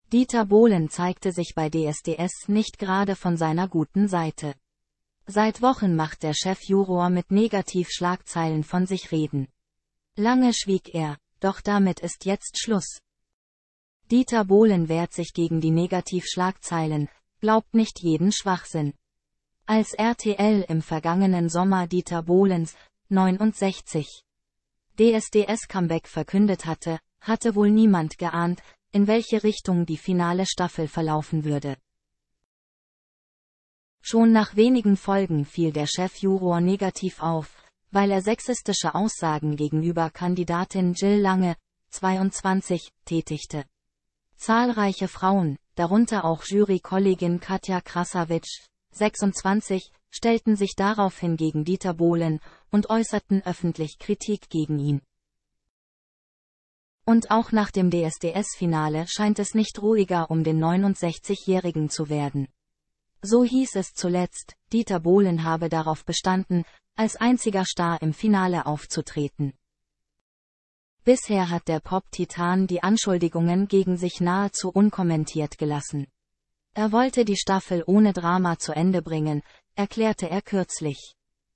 Dieter Bohlen zeigte sich bei DSDS nicht gerade von seiner guten Seite. Seit Wochen macht der Chefjuror mit Negativschlagzeilen von sich reden. Lange schwieg er, doch damit ist jetzt Schluss. Dieter Bohlen wehrt sich gegen die Negativschlagzeilen, glaubt nicht jeden Schwachsinn. Als RTL im vergangenen Sommer Dieter Bohlens, 69, DSDS-Comeback verkündet hatte, hatte wohl niemand geahnt, in welche Richtung die finale Staffel verlaufen würde. Schon nach wenigen Folgen fiel der Chefjuror negativ auf, weil er sexistische Aussagen gegenüber Kandidatin Jill Lange, 22, tätigte. Zahlreiche Frauen, darunter auch Jurykollegin Katja Krasavice, 26, stellten sich daraufhin gegen Dieter Bohlen und äußerten öffentlich Kritik gegen ihn. Und auch nach dem DSDS-Finale scheint es nicht ruhiger um den 69-Jährigen zu werden. So hieß es zuletzt, Dieter Bohlen habe darauf bestanden, als einziger Star im Finale aufzutreten. Bisher hat der Pop-Titan die Anschuldigungen gegen sich nahezu unkommentiert gelassen. Er wollte die Staffel ohne Drama zu Ende bringen, erklärte er kürzlich.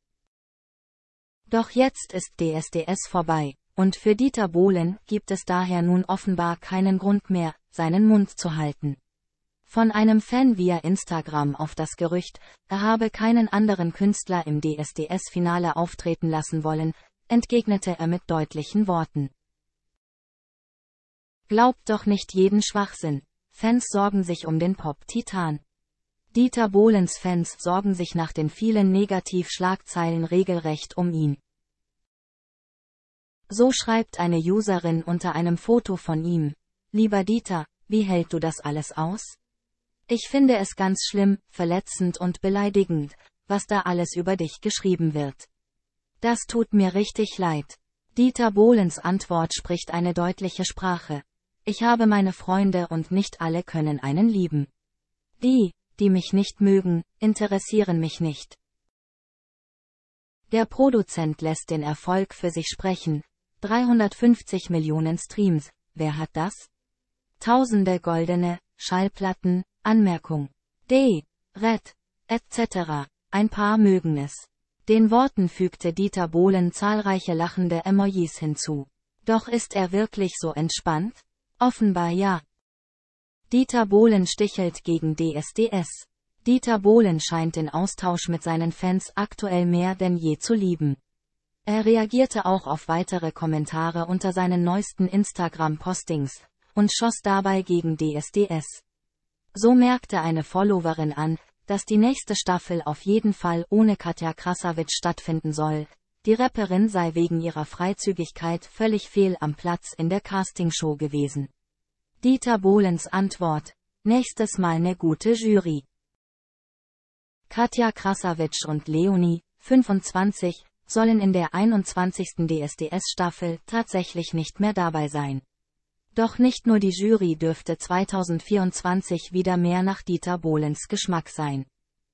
Doch jetzt ist DSDS vorbei, und für Dieter Bohlen gibt es daher nun offenbar keinen Grund mehr, seinen Mund zu halten. Von einem Fan via Instagram auf das Gerücht, er habe keinen anderen Künstler im DSDS-Finale auftreten lassen wollen, entgegnete er mit deutlichen Worten. Glaubt doch nicht jeden Schwachsinn. Fans sorgen sich um den Pop-Titan. Dieter Bohlens Fans sorgen sich nach den vielen Negativschlagzeilen regelrecht um ihn. So schreibt eine Userin unter einem Foto von ihm: Lieber Dieter, wie hält du das alles aus? Ich finde es ganz schlimm, verletzend und beleidigend, was da alles über dich geschrieben wird. Das tut mir richtig leid. Dieter Bohlens Antwort spricht eine deutliche Sprache. Ich habe meine Freunde und nicht alle können einen lieben. Die mich nicht mögen, interessieren mich nicht. Der Produzent lässt den Erfolg für sich sprechen. 350 Millionen Streams, wer hat das? Tausende goldene Schallplatten, Anmerkung. Red, etc. Ein paar mögen es. Den Worten fügte Dieter Bohlen zahlreiche lachende Emojis hinzu. Doch ist er wirklich so entspannt? Offenbar ja. Dieter Bohlen stichelt gegen DSDS. Dieter Bohlen scheint den Austausch mit seinen Fans aktuell mehr denn je zu lieben. Er reagierte auch auf weitere Kommentare unter seinen neuesten Instagram-Postings und schoss dabei gegen DSDS. So merkte eine Followerin an, dass die nächste Staffel auf jeden Fall ohne Katja Krasavice stattfinden soll. Die Rapperin sei wegen ihrer Freizügigkeit völlig fehl am Platz in der Castingshow gewesen. Dieter Bohlens Antwort: Nächstes Mal ne gute Jury. Katja Krasavice und Leonie, 25, sollen in der 21. DSDS-Staffel tatsächlich nicht mehr dabei sein. Doch nicht nur die Jury dürfte 2024 wieder mehr nach Dieter Bohlens Geschmack sein.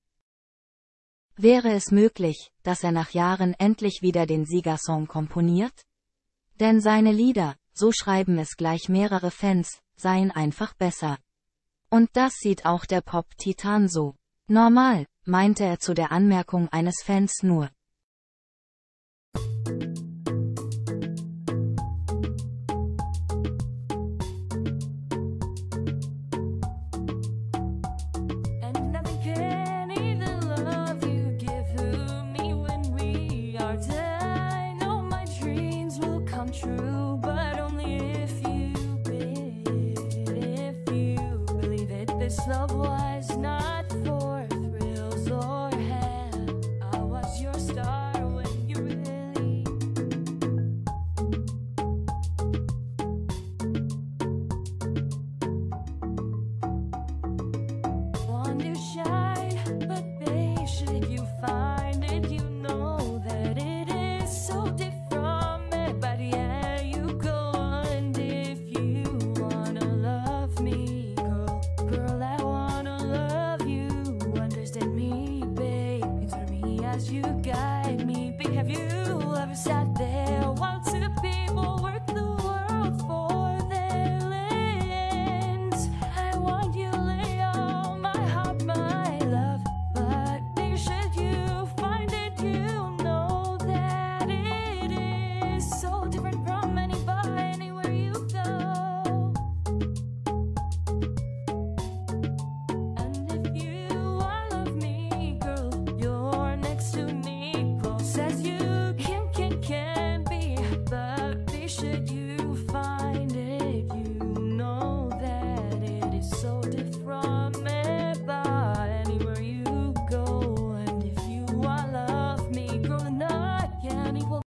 Wäre es möglich, dass er nach Jahren endlich wieder den Siegersong komponiert? Denn seine Lieder, so schreiben es gleich mehrere Fans, seien einfach besser. Und das sieht auch der Pop-Titan so. Normal, meinte er zu der Anmerkung eines Fans nur. Love was not for thrills or hell. I was your star when you really want to shine, but babe, should you find it, you know that it is so different from me. But yeah, you go on if you wanna love me, girl, I you got